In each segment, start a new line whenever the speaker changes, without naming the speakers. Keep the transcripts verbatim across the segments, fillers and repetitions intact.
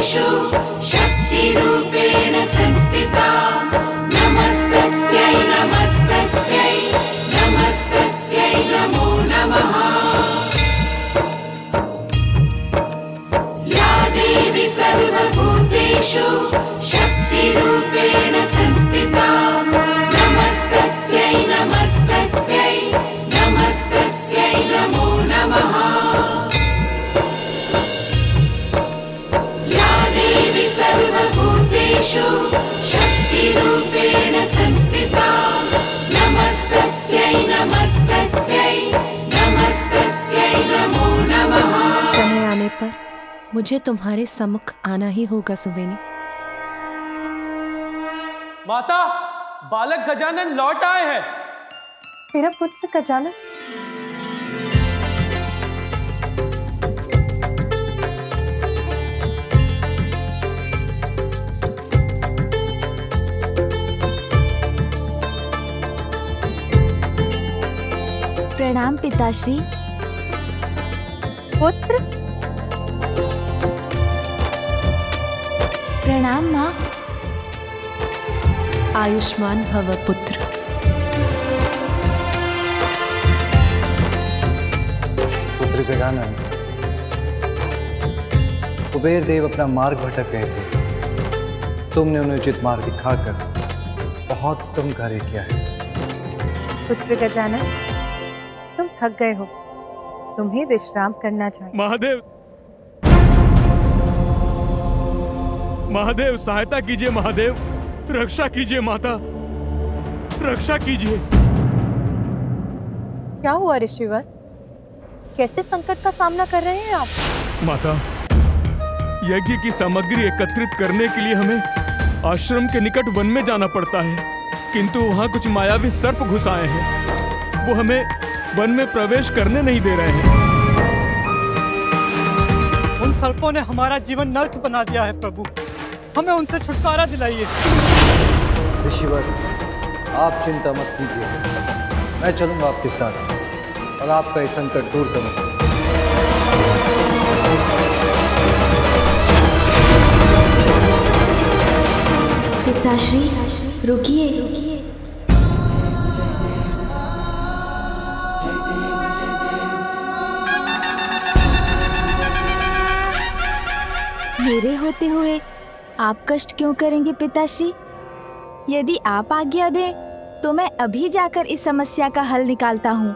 भूतेषु शक्तिरूपेण संस्थिता नमस्तस्यै नमस्तस्यै नमस्तस्यै नमो नमः। या देवी सर्वभूतेषु शक्तिरूपेण संस्थिता नमस्तस्यै नमस्तस्यै नमस्तस्यै नमो नमः। या देवी सर्वभूतेषु शक्तिरूपेण संस्थिता नमस्तस्यै नमस्तस्यै नमस्तस्यै नमो नमः।
समय आने पर मुझे तुम्हारे सम्मुख आना ही होगा सुवेनी।
माता, बालक गजानन लौट आए हैं।
मेरा पुत्र गजानन?
प्रणाम पिताश्री।
पुत्र?
प्रणाम माँ।
आयुष्मान भव पुत्र।
पुत्र गजानन, कुबेर देव अपना मार्ग भटक गए थे। तुमने उन्हें उचित मार्ग दिखाकर बहुत उत्तम कार्य किया है।
पुत्र गजानन, तुम थक गए हो, तुम्हें विश्राम करना चाहिए।
महादेव, महादेव सहायता कीजिए। महादेव रक्षा कीजिए। माता रक्षा कीजिए।
क्या हुआ ऋषिवर? कैसे संकट का सामना कर रहे हैं आप?
माता, यज्ञ की सामग्री एकत्रित करने के लिए हमें आश्रम के निकट वन में जाना पड़ता है, किंतु वहां कुछ मायावी सर्प घुस आए हैं। वो हमें वन में प्रवेश करने नहीं दे रहे हैं।
उन सर्पों ने हमारा जीवन नर्क बना दिया है प्रभु, हमें उनसे छुटकारा दिलाइए।
ऋषिवर, आप चिंता मत कीजिए, मैं चलूंगा आपके साथ और आपका ये संकट दूर करूंगा।
पिताश्री रुकिए। मेरे होते हुए आप कष्ट क्यों करेंगे पिताश्री? यदि आप आज्ञा दें तो मैं अभी जाकर इस समस्या का हल निकालता हूँ।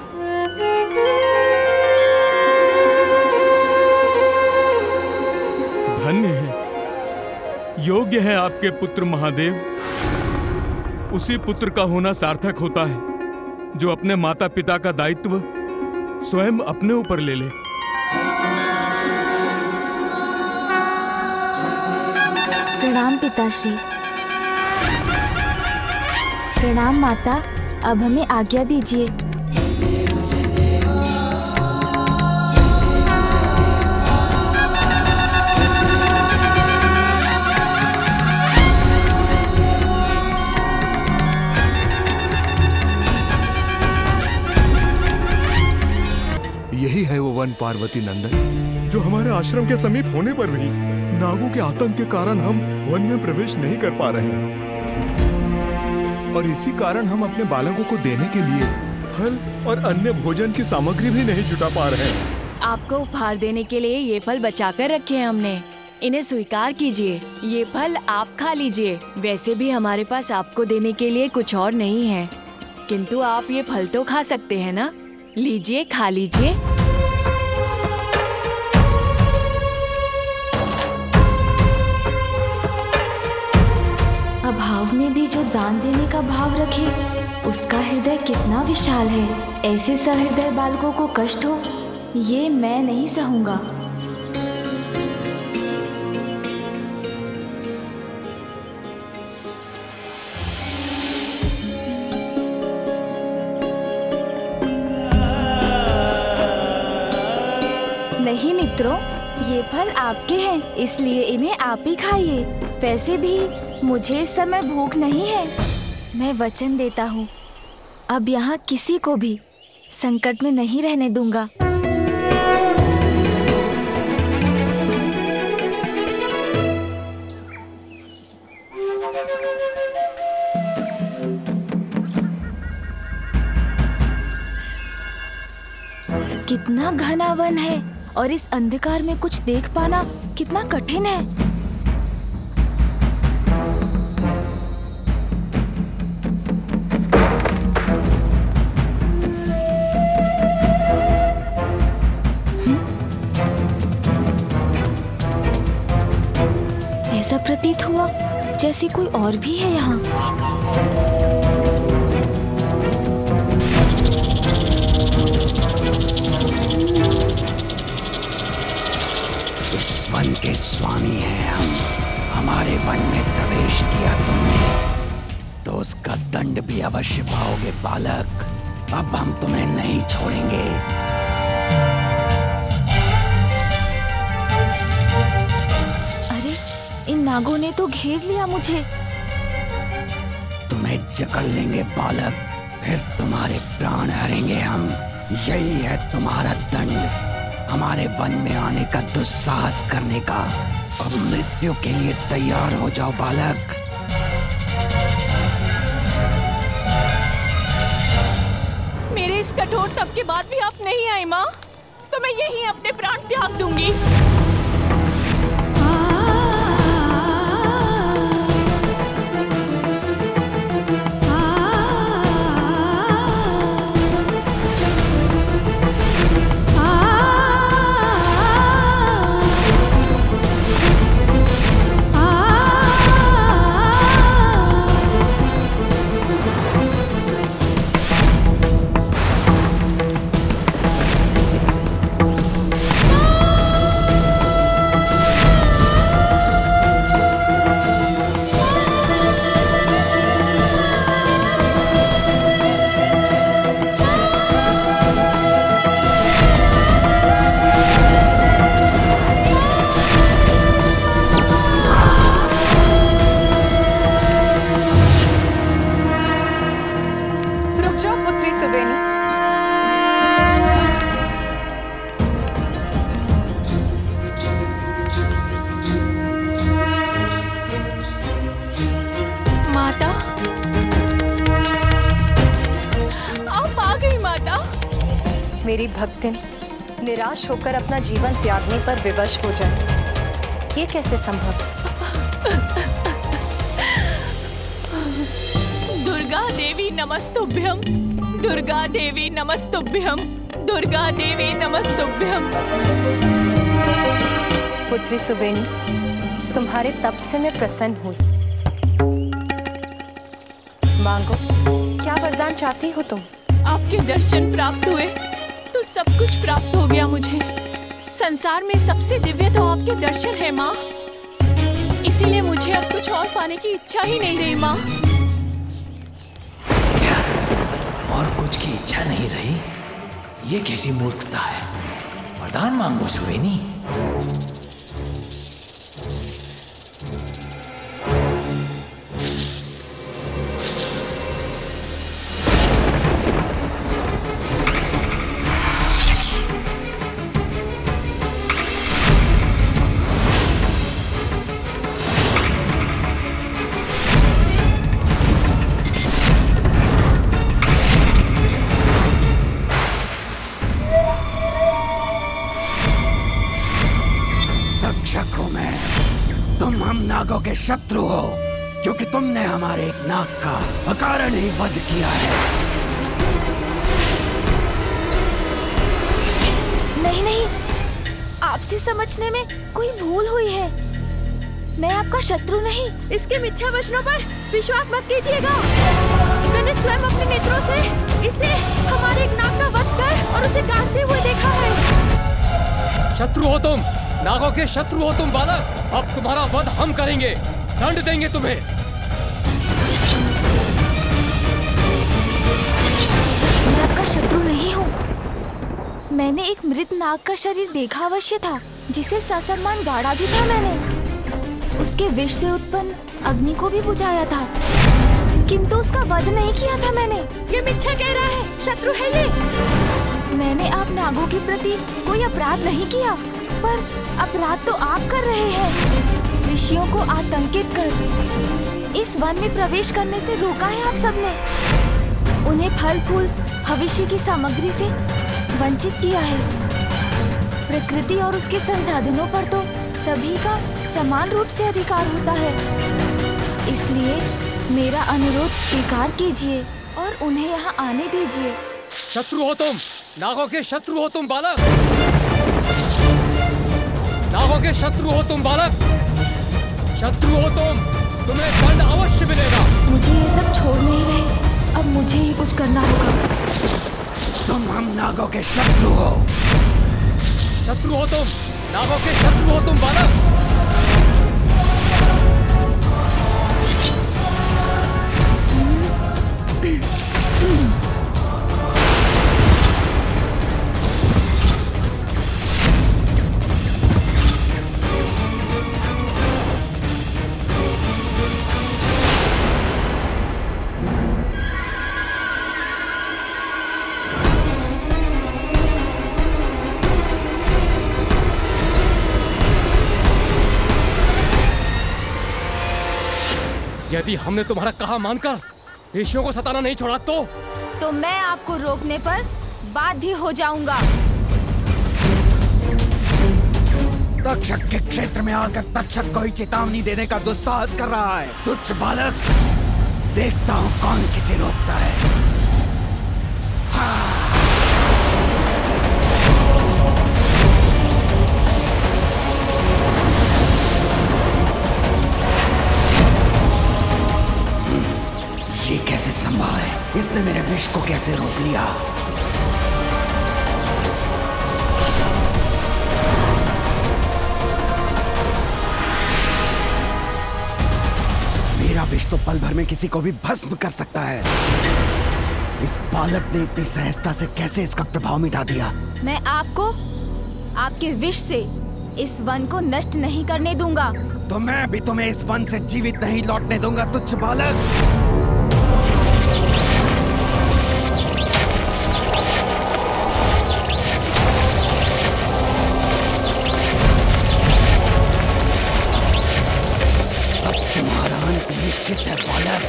धन्य है, योग्य है आपके पुत्र महादेव। उसी पुत्र का होना सार्थक होता है जो अपने माता पिता का दायित्व स्वयं अपने ऊपर ले ले।
प्रणाम पिताश्री। प्रणाम माता, अब हमें आज्ञा दीजिए।
यही है वो वन पार्वती नंदन जो हमारे आश्रम के समीप होने पर भी नागों के आतंक के कारण हम वन में प्रवेश नहीं कर पा रहे हैं, और इसी कारण हम अपने बालकों को देने के लिए फल और अन्य भोजन की सामग्री भी नहीं जुटा पा रहे हैं।
आपको उपहार देने के लिए ये फल बचाकर रखे हैं हमने, इन्हें स्वीकार कीजिए। ये फल आप खा लीजिए। वैसे भी हमारे पास आपको देने के लिए कुछ और नहीं है, किंतु आप ये फल तो खा सकते हैं ना। लीजिए, खा लीजिए।
अभाव में भी जो दान देने का भाव रखे, उसका हृदय कितना विशाल है। ऐसे सहृदय बालकों को कष्ट हो, ये मैं नहीं सहूंगा। नहीं मित्रों, ये फल आपके हैं, इसलिए इन्हें आप ही खाइए। वैसे भी मुझे इस समय भूख नहीं है। मैं वचन देता हूँ, अब यहाँ किसी को भी संकट में नहीं रहने दूंगा। कितना घना वन है और इस अंधकार में कुछ देख पाना कितना कठिन है। ऐसा प्रतीत हुआ जैसे कोई और भी है यहाँ।
इस वन के स्वामी हैं हम। हमारे वन में प्रवेश किया तुमने तो उसका दंड भी अवश्य पाओगे बालक। अब हम तुम्हें नहीं छोड़ेंगे।
इन नागों ने तो घेर लिया मुझे।
तुम्हें जकड़ लेंगे बालक, फिर तुम्हारे प्राण हरेंगे हम। यही है तुम्हारा दंड, हमारे वन में आने का दुस्साहस करने का। अब मृत्यु के लिए तैयार हो जाओ बालक।
मेरे इस कठोर तप के बाद भी आप नहीं आई माँ, तो मैं यहीं अपने प्राण त्याग दूंगी।
मेरी भक्तिन निराश होकर अपना जीवन त्यागने पर विवश हो जाए, ये कैसे संभव?
दुर्गा देवी नमस्तुभ्यम, दुर्गा देवी नमस्तुभ्यम, दुर्गा देवी नमस्तुभ्यम।
पुत्री सुबेनी, तुम्हारे तप से मैं प्रसन्न हुई। मांगो, क्या वरदान चाहती हो तुम?
आपके दर्शन प्राप्त हुए तो सब कुछ प्राप्त हो गया मुझे। संसार में सबसे दिव्य तो आपके दर्शन है माँ, इसीलिए मुझे अब कुछ और पाने की इच्छा ही नहीं रही माँ।
क्या और कुछ की इच्छा नहीं रही? ये कैसी मूर्खता है? वरदान मांगो सुवेनी। नागों के शत्रु हो, क्योंकि तुमने हमारे एक नाग का अकारण ही वध किया है।
नहीं नहीं, आपसे समझने में कोई भूल हुई है। मैं आपका शत्रु नहीं। इसके मिथ्या वचनों पर विश्वास मत कीजिएगा। मैंने स्वयं अपने नेत्रों से इसे हमारे एक नाग का वध कर और उसे काटते हुए देखा है।
शत्रु हो तुम, नागों के शत्रु हो तुम बालक। अब तुम्हारा वध हम करेंगे, दंड देंगे तुम्हें।
मैं आपका शत्रु नहीं हूँ। मैंने एक मृत नाग का शरीर देखा अवश्य था, जिसे ससम्मान गाड़ा भी था मैंने। उसके विष से उत्पन्न अग्नि को भी बुझाया था, किंतु उसका वध नहीं किया था मैंने। ये मिथ्या कह रहा है, शत्रु है ये। मैंने आप नागों के प्रति कोई अपराध नहीं किया, पर अपराध तो आप कर रहे हैं। ऋषियों को आतंकित कर इस वन में प्रवेश करने से रोका है आप सबने। उन्हें फल फूल भविष्य की सामग्री से वंचित किया है। प्रकृति और उसके संसाधनों पर तो सभी का समान रूप से अधिकार होता है। इसलिए मेरा अनुरोध स्वीकार कीजिए और उन्हें यहाँ आने दीजिए।
शत्रु हो तुम, नागों के शत्रु हो तुम बालक, नागों के शत्रु हो तुम बालक, शत्रु हो तुम, तुम्हें दंड अवश्य मिलेगा।
मुझे ये सब छोड़ नहीं रहे, अब मुझे ही कुछ करना होगा।
तुम हम नागों के शत्रु हो,
शत्रु हो तुम, नागों के शत्रु हो तुम बालक। यदि हमने तुम्हारा कहा मानकर ऋषियों को सताना नहीं छोड़ा तो
तो मैं आपको रोकने पर बाध्य हो जाऊंगा।
तक्षक के क्षेत्र में आकर तक्षक को ही चेतावनी देने का दुस्साहस कर रहा है। तुच्छ बालक, देखता हूँ कौन किसे रोकता है। हाँ। ये कैसे संभव है? इसने मेरे विष को कैसे रोक लिया? मेरा विष तो पल भर में किसी को भी भस्म कर सकता है। इस बालक ने इतनी सहजता से कैसे इसका प्रभाव मिटा दिया?
मैं आपको आपके विष से इस वन को नष्ट नहीं करने दूंगा।
तो मैं भी तुम्हें इस वन से जीवित नहीं लौटने दूंगा, तुच्छ बालक। तुम्हारा अंत निश्चित है बालक।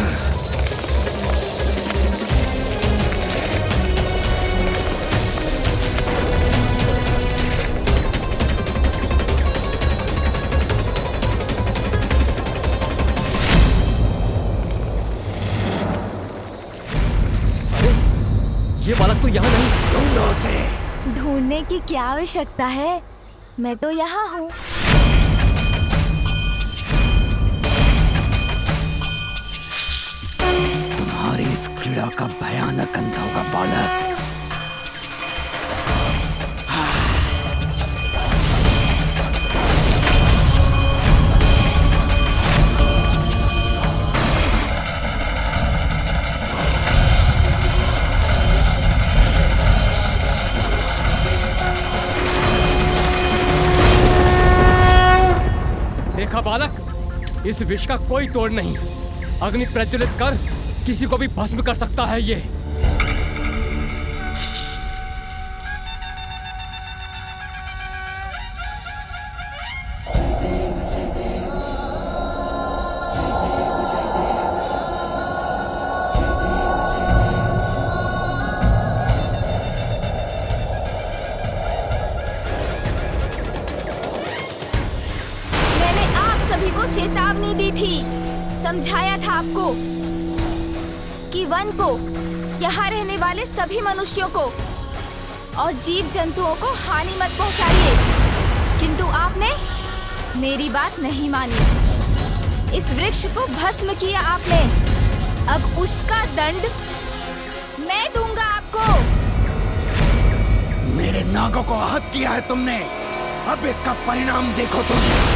अरे ये बालक तो यहाँ नहीं।
ढूंढो उसे।
ढूंढने की क्या आवश्यकता है? मैं तो यहाँ हूँ।
तुम्हारी इस क्रीड़ा का भयानक अंत होगा बालक।
देखा बालक, इस विष का कोई तोड़ नहीं। अग्नि प्रज्वलित कर किसी को भी भस्म कर सकता है ये।
मैंने आप सभी को चेतावनी दी थी, समझाया था आपको कि वन को, यहाँ रहने वाले सभी मनुष्यों को और जीव जंतुओं को हानि मत पहुँचाइए, किंतु आपने मेरी बात नहीं मानी। इस वृक्ष को भस्म किया आपने, अब उसका दंड मैं दूंगा आपको।
मेरे नागों को आहत किया है तुमने, अब इसका परिणाम देखो तुम।